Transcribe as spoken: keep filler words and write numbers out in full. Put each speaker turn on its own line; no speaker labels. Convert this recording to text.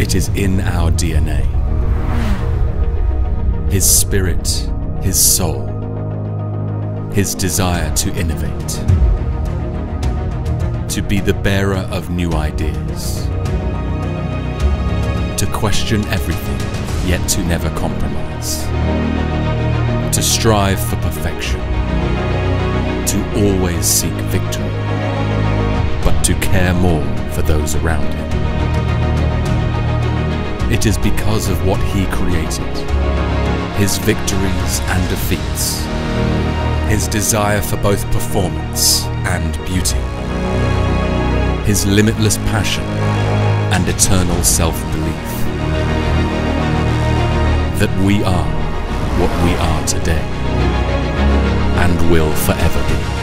It is in our D N A. His spirit, his soul, his desire to innovate, to be the bearer of new ideas, to question everything, yet to never compromise, to strive for perfection, to always seek victory, but to care more for those around him. It is because of what he created, his victories and defeats, his desire for both performance and beauty, his limitless passion and eternal self-belief, that we are what we are today and will forever be.